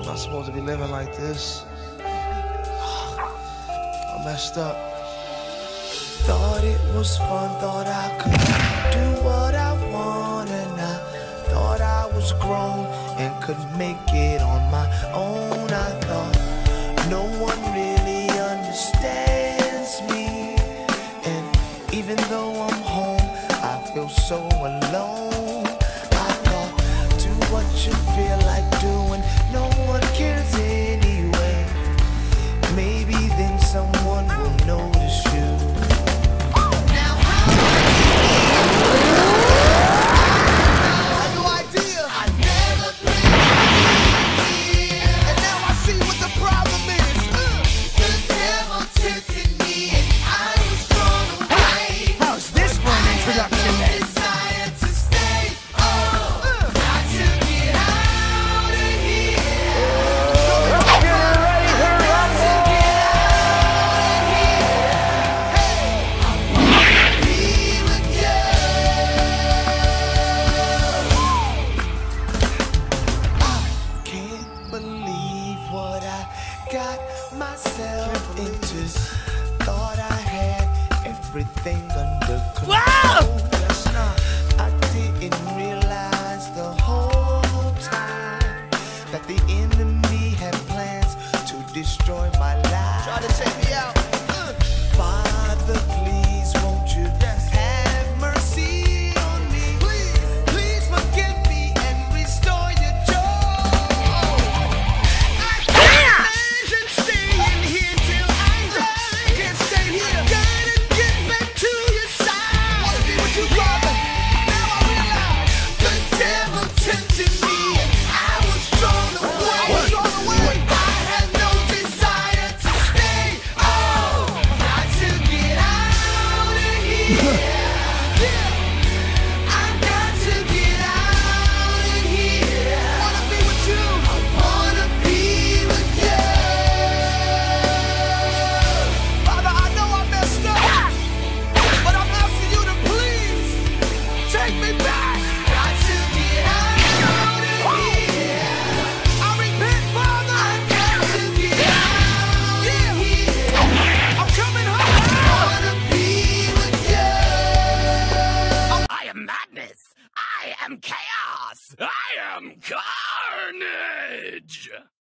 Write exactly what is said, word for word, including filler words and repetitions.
not supposed to be living like this. I messed up. Thought it was fun, thought I could do what I want, and I thought I was grown and could make it on my own. I thought no one really understands me, and even though I'm home, I feel so alone. I thought, do what you feel like doing, no one cares anyway. Maybe then someone will notice you. Got myself into, thought I had everything under control. Yes, nah, I didn't realize the whole time that the enemy had plans to destroy my life. Try to take me out. Uh. Father, please won't you have mercy on me? Please, please forgive me and restore your joy. I am chaos! I am carnage!